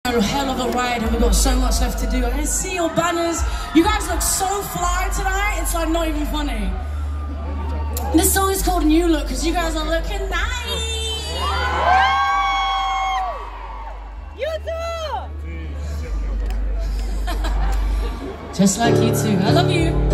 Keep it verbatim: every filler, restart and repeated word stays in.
A hell of a ride, and we've got so much left to do. I can see your banners. You guys look so fly tonight, it's like not even funny. This song is called New Look because you guys are looking nice. You too! Just like you too. I love you.